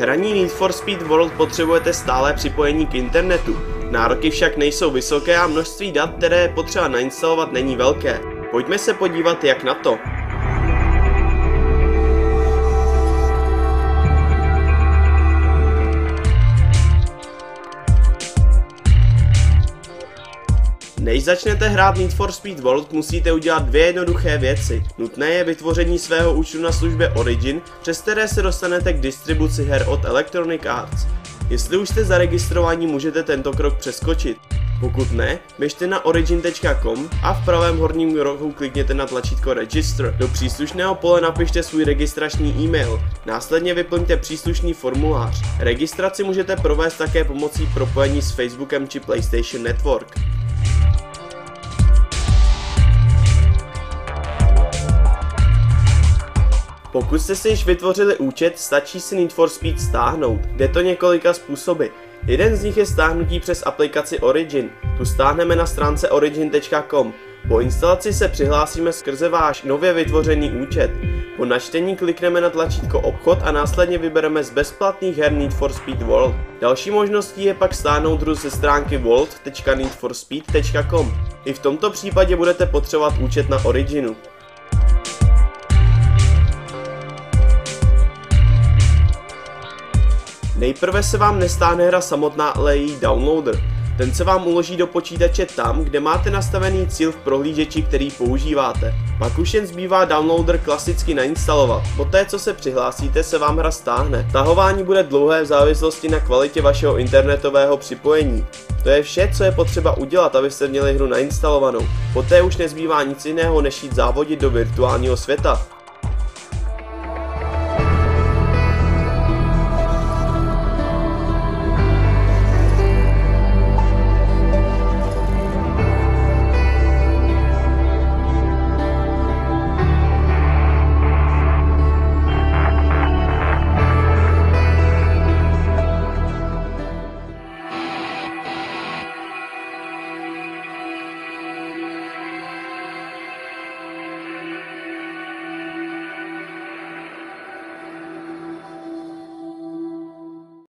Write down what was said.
hraní Need for Speed World potřebujete stále připojení k internetu. Nároky však nejsou vysoké a množství dat, které je potřeba nainstalovat, není velké. Pojďme se podívat, jak na to. Než začnete hrát Need for Speed World, musíte udělat dvě jednoduché věci. Nutné je vytvoření svého účtu na službě Origin, přes které se dostanete k distribuci her od Electronic Arts. Jestli už jste zaregistrovaní, můžete tento krok přeskočit. Pokud ne, běžte na origin.com a v pravém horním rohu klikněte na tlačítko Register. Do příslušného pole napište svůj registrační e-mail, následně vyplňte příslušný formulář. Registraci můžete provést také pomocí propojení s Facebookem či PlayStation Network. Pokud jste si již vytvořili účet, stačí si Need for Speed stáhnout. Jde to několika způsoby. Jeden z nich je stáhnutí přes aplikaci Origin. Tu stáhneme na stránce origin.com. Po instalaci se přihlásíme skrze váš nově vytvořený účet. Po načtení klikneme na tlačítko Obchod a následně vybereme z bezplatných her Need for Speed World. Další možností je pak stáhnout hru ze stránky world.needforspeed.com. I v tomto případě budete potřebovat účet na Originu. Nejprve se vám nestáhne hra samotná, ale její downloader. Ten se vám uloží do počítače tam, kde máte nastavený cíl v prohlížeči, který používáte. Pak už jen zbývá downloader klasicky nainstalovat. Poté, co se přihlásíte, se vám hra stáhne. Stahování bude dlouhé v závislosti na kvalitě vašeho internetového připojení. To je vše, co je potřeba udělat, abyste měli hru nainstalovanou. Poté už nezbývá nic jiného, než jít závodit do virtuálního světa.